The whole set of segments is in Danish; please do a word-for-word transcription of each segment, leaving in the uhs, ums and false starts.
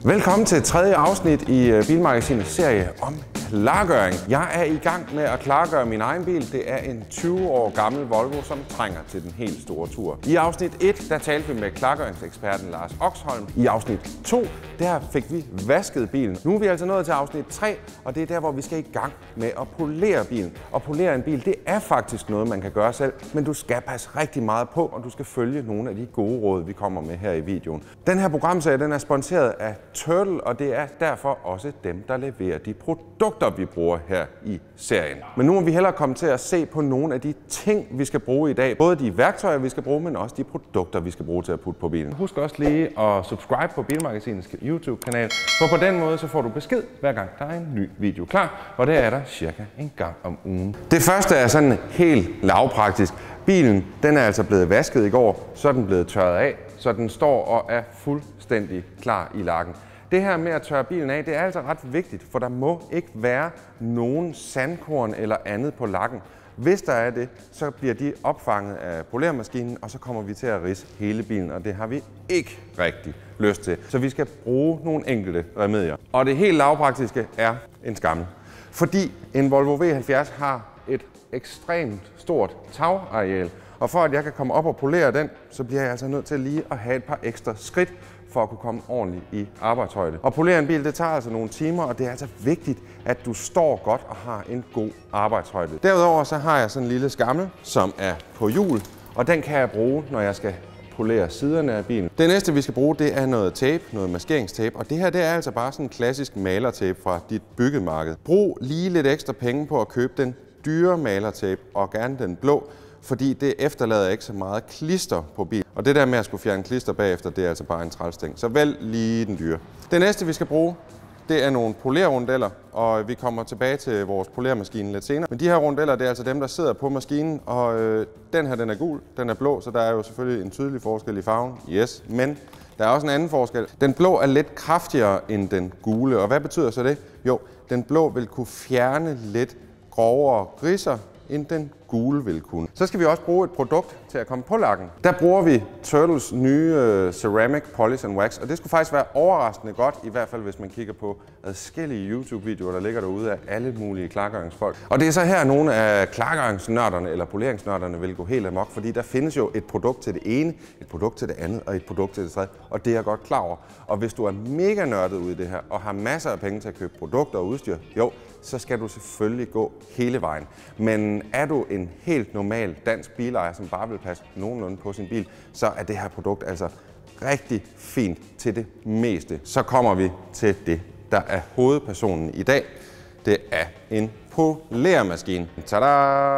Velkommen til tredje afsnit i Bilmagasinets serie om klargøring. Jeg er i gang med at klargøre min egen bil. Det er en tyve år gammel Volvo, som trænger til den helt store tur. I afsnit et, der talte vi med klargøringseksperten Lars Oxholm. I afsnit to, der fik vi vasket bilen. Nu er vi altså nået til afsnit tre, og det er der, hvor vi skal i gang med at polere bilen. Og polere en bil, det er faktisk noget, man kan gøre selv, men du skal passe rigtig meget på, og du skal følge nogle af de gode råd, vi kommer med her i videoen. Den her programserie, den er sponsoreret af Turtle, og det er derfor også dem, der leverer de produkter, vi bruger her i serien. Men nu må vi hellere komme til at se på nogle af de ting, vi skal bruge i dag. Både de værktøjer, vi skal bruge, men også de produkter, vi skal bruge til at putte på bilen. Husk også lige at subscribe på Bilmagasinets YouTube-kanal, for på den måde så får du besked, hver gang der er en ny video klar, og det er der cirka en gang om ugen. Det første er sådan helt lavpraktisk. Bilen, den er altså blevet vasket i går, så er den blevet tørret af, så den står og er fuldstændig klar i lakken. Det her med at tørre bilen af, det er altså ret vigtigt, for der må ikke være nogen sandkorn eller andet på lakken. Hvis der er det, så bliver de opfanget af poleremaskinen, og så kommer vi til at ridse hele bilen, og det har vi ikke rigtig lyst til. Så vi skal bruge nogle enkelte remedier. Og det helt lavpraktiske er en skammel. Fordi en Volvo V halvfjerds har et ekstremt stort tagareal, og for at jeg kan komme op og polere den, så bliver jeg altså nødt til lige at have et par ekstra skridt for at kunne komme ordentligt i arbejdshøjde. Og polere en bil, det tager altså nogle timer, og det er altså vigtigt, at du står godt og har en god arbejdshøjde. Derudover så har jeg sådan en lille skammel, som er på hjul, og den kan jeg bruge, når jeg skal polere siderne af bilen. Det næste, vi skal bruge, det er noget tape, noget maskeringstape, og det her det er altså bare sådan en klassisk malertape fra dit byggemarked. Brug lige lidt ekstra penge på at købe den dyre malertape, og gerne den blå, fordi det efterlader ikke så meget klister på bilen. Og det der med at skulle fjerne klister bagefter, det er altså bare en trælsting. Så vælg lige den dyre. Det næste, vi skal bruge, det er nogle polerrundeller, og vi kommer tilbage til vores polermaskine lidt senere. Men de her rundeller, det er altså dem, der sidder på maskinen, og øh, den her, den er gul, den er blå, så der er jo selvfølgelig en tydelig forskel i farven. Yes, men der er også en anden forskel. Den blå er lidt kraftigere end den gule, og hvad betyder så det? Jo, den blå vil kunne fjerne lidt grovere ridser, end den gule vil kunne. Så skal vi også bruge et produkt til at komme på lakken. Der bruger vi Turtles nye uh, Ceramic Polish and Wax, og det skulle faktisk være overraskende godt, i hvert fald hvis man kigger på adskillige YouTube-videoer, der ligger derude af alle mulige klargøringsfolk. Og det er så her, nogle af klargøringsnørderne eller poleringsnørderne vil gå helt amok, fordi der findes jo et produkt til det ene, et produkt til det andet og et produkt til det tredje, og det er jeg godt klar over. Og hvis du er mega nørdet ude i det her, og har masser af penge til at købe produkter og udstyr, jo, så skal du selvfølgelig gå hele vejen. Men er du en helt normal dansk bilejer, som bare vil passe nogenlunde på sin bil, så er det her produkt altså rigtig fint til det meste. Så kommer vi til det, der er hovedpersonen i dag. Det er en polermaskine. Tada!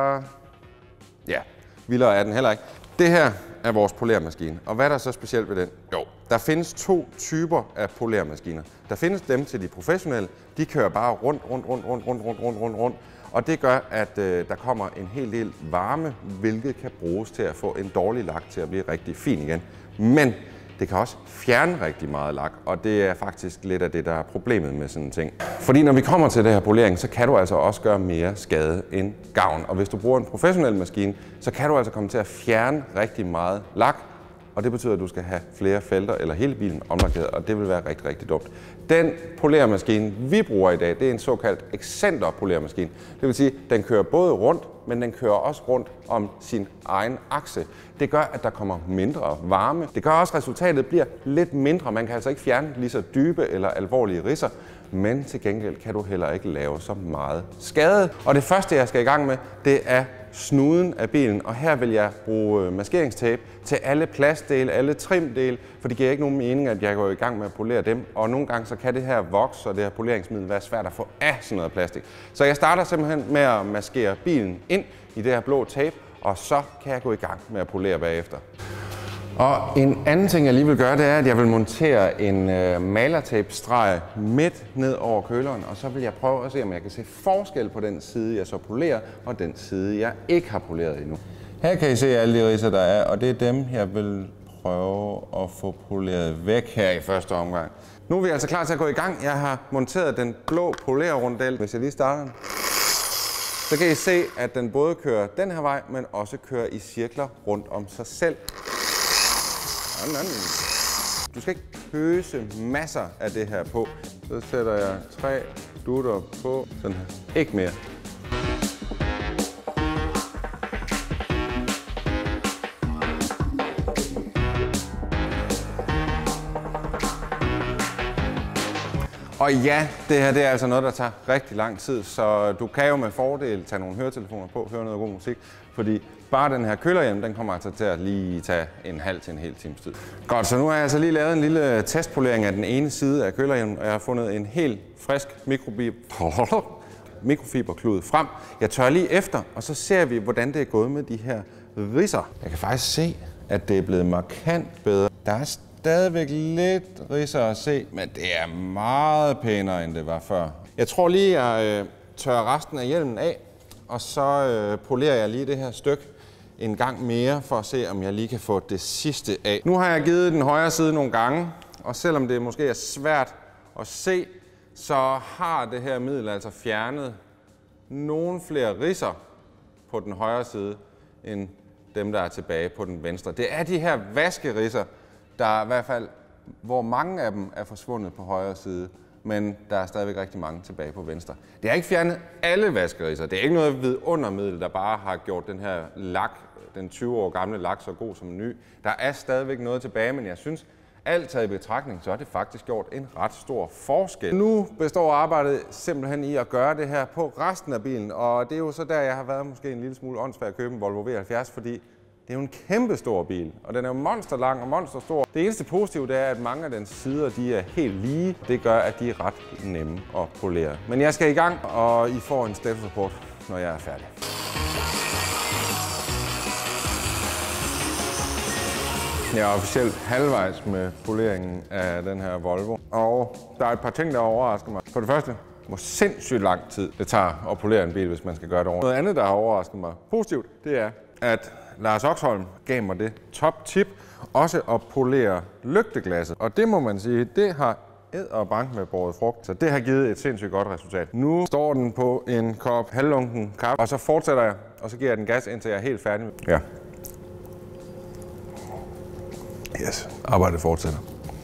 Ja, vildere er den heller ikke. Det her er vores polermaskine. Og hvad er der så specielt ved den? Jo, der findes to typer af polermaskiner. Der findes dem til de professionelle. De kører bare rundt, rundt, rundt, rundt, rundt, rundt, rundt, rundt, rundt. Og det gør, at øh, der kommer en hel del varme, hvilket kan bruges til at få en dårlig lak til at blive rigtig fin igen. Men det kan også fjerne rigtig meget lak, og det er faktisk lidt af det, der er problemet med sådan en ting. Fordi når vi kommer til det her polering, så kan du altså også gøre mere skade end gavn. Og hvis du bruger en professionel maskine, så kan du altså komme til at fjerne rigtig meget lak, og det betyder, at du skal have flere felter eller hele bilen omlakeret, og det vil være rigtig, rigtig dumt. Den polermaskine, vi bruger i dag, det er en såkaldt excenter-polermaskine. Det vil sige, at den kører både rundt, men den kører også rundt om sin egen akse. Det gør, at der kommer mindre varme. Det gør også, at resultatet bliver lidt mindre. Man kan altså ikke fjerne lige så dybe eller alvorlige ridser, men til gengæld kan du heller ikke lave så meget skade. Og det første, jeg skal i gang med, det er snuden af bilen, og her vil jeg bruge maskeringstape til alle plastdele, alle trimdele, for det giver ikke nogen mening, at jeg går i gang med at polere dem, og nogle gange så kan det her voks og det her poleringsmiddel være svært at få af sådan noget plastik. Så jeg starter simpelthen med at maskere bilen ind i det her blå tape, og så kan jeg gå i gang med at polere bagefter. Og en anden ting, jeg lige vil gøre, det er, at jeg vil montere en øh, malertape-streg midt ned over køleren, og så vil jeg prøve at se, om jeg kan se forskel på den side, jeg så polerer, og den side, jeg ikke har poleret endnu. Her kan I se alle de ridser, der er, og det er dem, jeg vil prøve at få poleret væk her i første omgang. Nu er vi altså klar til at gå i gang. Jeg har monteret den blå polerrundel. Hvis jeg lige starter den, så kan I se, at den både kører den her vej, men også kører i cirkler rundt om sig selv. Du skal ikke pøse masser af det her på. Så sætter jeg tre dutter på, sådan her. Ikke mere. Og ja, det her det er altså noget, der tager rigtig lang tid, så du kan jo med fordel tage nogle høretelefoner på, høre noget god musik, fordi bare den her kølerhjelm, den kommer altså til at lige tage en halv til en hel times tid. Godt, så nu har jeg altså lige lavet en lille testpolering af den ene side af kølerhjelmen, og jeg har fundet en helt frisk mikrofiber, mikrofiberklud frem. Jeg tørrer lige efter, og så ser vi, hvordan det er gået med de her ridser. Jeg kan faktisk se, at det er blevet markant bedre. Der er stadigvæk lidt ridser at se, men det er meget pænere, end det var før. Jeg tror lige, jeg øh, tørrer resten af hjelmen af, og så øh, polerer jeg lige det her stykke en gang mere, for at se, om jeg lige kan få det sidste af. Nu har jeg givet den højre side nogle gange, og selvom det måske er svært at se, så har det her middel altså fjernet nogle flere ridser på den højre side, end dem, der er tilbage på den venstre. Det er de her vaskeridser, der er i hvert fald, hvor mange af dem er forsvundet på højre side, men der er stadigvæk rigtig mange tilbage på venstre. Det har ikke fjernet alle vaskeridser. Det er ikke noget vidundermiddel, der bare har gjort den her lak, den tyve år gamle lak, så god som ny. Der er stadigvæk noget tilbage, men jeg synes, alt taget i betragtning, så har det faktisk gjort en ret stor forskel. Nu består arbejdet simpelthen i at gøre det her på resten af bilen, og det er jo så der, jeg har været måske en lille smule åndssvær at købe en Volvo V halvfjerds, fordi det er jo en kæmpe stor bil, og den er jo monsterlang og monsterstor. Det eneste positive det er, at mange af dens sider de er helt lige. Det gør, at de er ret nemme at polere. Men jeg skal i gang, og I får en statusrapport, når jeg er færdig. Jeg er officielt halvvejs med poleringen af den her Volvo, og der er et par ting, der overrasker mig. For det første, hvor sindssygt lang tid det tager at polere en bil, hvis man skal gøre det ordentligt. Noget andet, der har overrasket mig positivt, det er, at Lars Oxholm gav mig det top tip, også at polere lygteglasset. Og det må man sige, det har æd og bank med båret frugt. Så det har givet et sindssygt godt resultat. Nu står den på en kop halvlunken kaffe, og så fortsætter jeg, og så giver jeg den gas, indtil jeg er helt færdig. Ja. Yes, arbejdet fortsætter.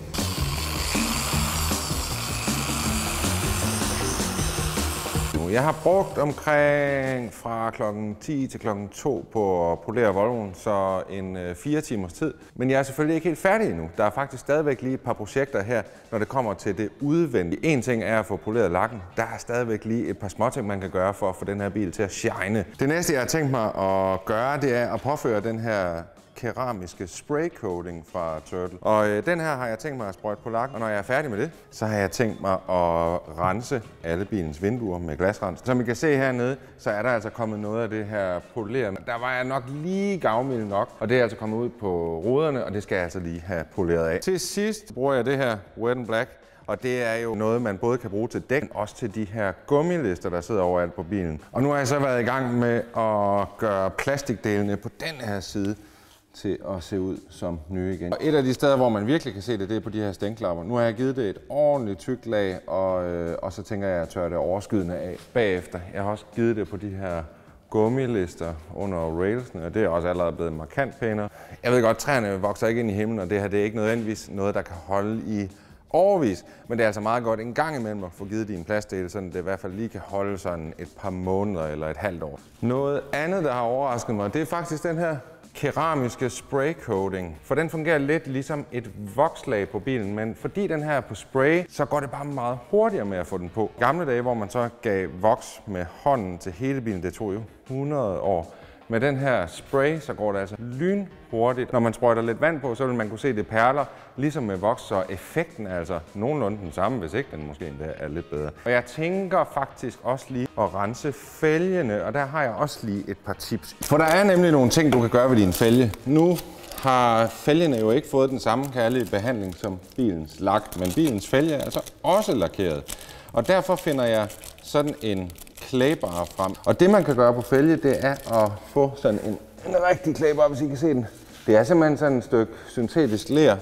Jeg har brugt omkring fra klokken ti til klokken to på at polere Volvoen, så en øh, fire timers tid. Men jeg er selvfølgelig ikke helt færdig endnu. Der er faktisk stadigvæk lige et par projekter her, når det kommer til det udvendige. En ting er at få poleret lakken. Der er stadigvæk lige et par småting, man kan gøre for at få den her bil til at shine. Det næste, jeg har tænkt mig at gøre, det er at påføre den her keramiske spray coating fra Turtle. Og øh, den her har jeg tænkt mig at sprøjte på lakken, og når jeg er færdig med det, så har jeg tænkt mig at rense alle bilens vinduer med glasrens. Som I kan se hernede, så er der altså kommet noget af det her poleret. Der var jeg nok lige gavmild nok, og det er altså kommet ud på ruderne, og det skal jeg altså lige have poleret af. Til sidst bruger jeg det her Wet and Black, og det er jo noget, man både kan bruge til dæk, og også til de her gummilister, der sidder overalt på bilen. Og nu har jeg så været i gang med at gøre plastikdelene på den her side til at se ud som nye igen. Og et af de steder, hvor man virkelig kan se det, det er på de her stænklapper. Nu har jeg givet det et ordentligt tykt lag, og, øh, og så tænker jeg at tørre det overskydende af bagefter. Jeg har også givet det på de her gummilister under railsene, og det er også allerede blevet markant pænere. Jeg ved godt, træerne vokser ikke ind i himlen, og det her det er ikke nødvendigvis noget, der kan holde i overvis, men det er altså meget godt en gang imellem at få givet din plastdele, så det i hvert fald lige kan holde sådan et par måneder eller et halvt år. Noget andet, der har overrasket mig, det er faktisk den her keramiske spray coating, for den fungerer lidt ligesom et vokslag på bilen, men fordi den her er på spray, så går det bare meget hurtigere med at få den på. I gamle dage, hvor man så gav voks med hånden til hele bilen, det tog jo hundrede år. Med den her spray, så går det altså lynhurtigt. Når man sprøjter lidt vand på, så vil man kunne se, det perler, ligesom med voks, så effekten er altså nogenlunde den samme, hvis ikke den måske endda er lidt bedre. Og jeg tænker faktisk også lige at rense fælgene, og der har jeg også lige et par tips. For der er nemlig nogle ting, du kan gøre ved din fælge. Nu har fælgene jo ikke fået den samme kærlige behandling som bilens lak, men bilens fælge er altså også lakeret. Og derfor finder jeg sådan en klæber frem. Og det man kan gøre på fælge, det er at få sådan en, en rigtig klæber, hvis I kan se den. Det er simpelthen sådan et stykke syntetisk ler,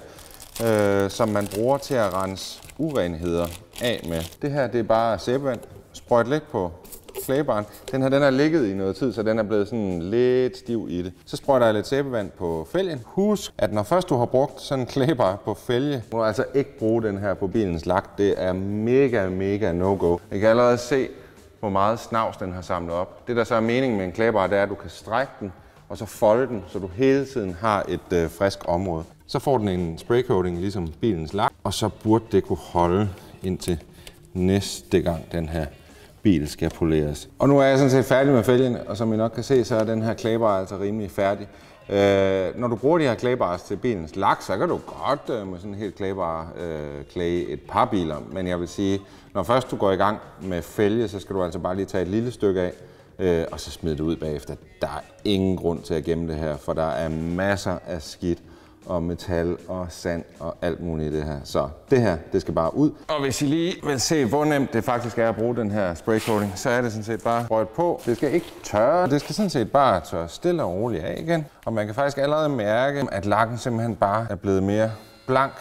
øh, som man bruger til at rense urenheder af med. Det her det er bare sæbevand. Sprøjt lidt på Klæbaren, den her den har ligget i noget tid, så den er blevet sådan lidt stiv i det. Så sprøjter jeg lidt sæbevand på fælgen. Husk, at når først du har brugt sådan en klæber på fælge, må du altså ikke bruge den her på bilens lak. Det er mega, mega no-go. Jeg kan allerede se, hvor meget snavs den har samlet op. Det der så er meningen med en klæber, det er, at du kan strække den, og så folde den, så du hele tiden har et øh, frisk område. Så får den en spraycoating, ligesom bilens lak, og så burde det kunne holde indtil næste gang den her bil skal poleres. Og nu er jeg sådan set færdig med fælgen, og som I nok kan se, så er den her klæber altså rimelig færdig. Øh, når du bruger de her klæbars til bilens lak, så kan du godt øh, med sådan en helt klæber øh, klæde et par biler. Men jeg vil sige, når først du går i gang med fælge, så skal du altså bare lige tage et lille stykke af, øh, og så smide det ud bagefter. Der er ingen grund til at gemme det her, for der er masser af skidt og metal og sand og alt muligt i det her. Så det her, det skal bare ud. Og hvis I lige vil se, hvor nemt det faktisk er at bruge den her spraycoating, så er det sådan set bare sprøjt på. Det skal ikke tørre. Det skal sådan set bare tørre stille og roligt af igen. Og man kan faktisk allerede mærke, at lakken simpelthen bare er blevet mere blank.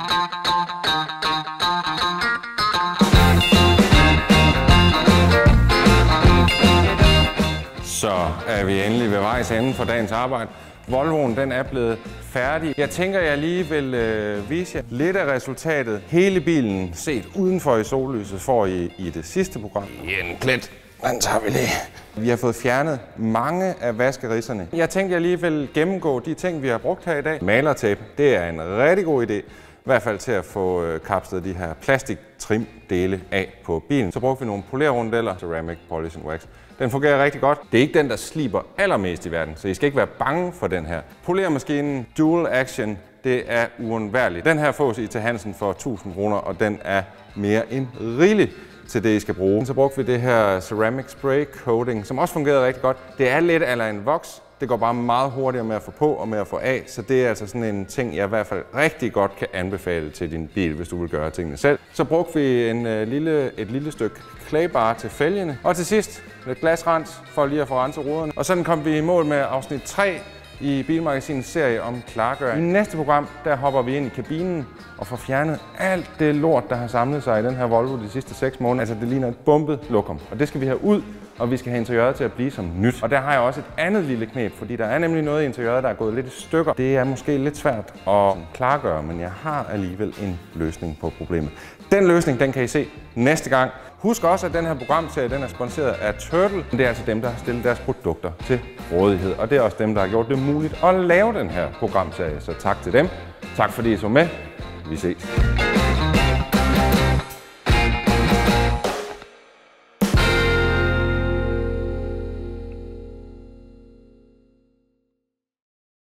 Så er vi endelig ved vejs ende for dagens arbejde. Volvoen den er blevet færdig. Jeg tænker, jeg lige vil øh, vise jer lidt af resultatet. Hele bilen set udenfor i sollyset får I i det sidste program. En plet. Den tager vi lige. Vi har fået fjernet mange af vaskerisserne. Jeg tænkte, jeg lige vil gennemgå de ting, vi har brugt her i dag. Malertape, det er en rigtig god idé. I hvert fald til at få øh, kapslet de her plastiktrimdele af på bilen. Så brugte vi nogle polerrundeller, Ceramic Polish and Wax. Den fungerer rigtig godt. Det er ikke den, der sliber allermest i verden, så I skal ikke være bange for den her. Polermaskinen Dual Action, det er uundværligt. Den her fås I til Hansen for tusind kroner, og den er mere end rigelig til det, I skal bruge. Så brugte vi det her Ceramic Spray Coating, som også fungerede rigtig godt. Det er lidt eller en voks. Det går bare meget hurtigere med at få på og med at få af, så det er altså sådan en ting, jeg i hvert fald rigtig godt kan anbefale til din bil, hvis du vil gøre tingene selv. Så brugte vi en, uh, lille, et lille stykke klæbar til fælgene, og til sidst lidt glasrens for lige at få renset ruderne. Og sådan kom vi i mål med afsnit tre i Bilmagasinets serie om klargøring. I næste program, der hopper vi ind i kabinen og får fjernet alt det lort, der har samlet sig i den her Volvo de sidste seks måneder. Altså det ligner et bumpet lokum, og det skal vi have ud, og vi skal have interiøret til at blive som nyt. Og der har jeg også et andet lille knep, fordi der er nemlig noget i interiøret, der er gået lidt i stykker. Det er måske lidt svært at klargøre, men jeg har alligevel en løsning på problemet. Den løsning, den kan I se næste gang. Husk også, at den her programserie, den er sponsoreret af Turtle. Det er altså dem, der har stillet deres produkter til rådighed, og det er også dem, der har gjort det muligt at lave den her programserie. Så tak til dem. Tak fordi I så med. Vi ses.